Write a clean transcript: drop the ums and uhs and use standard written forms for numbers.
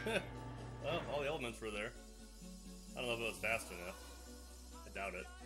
Well, all the elements were there. I don't know if it was fast enough. I doubt it.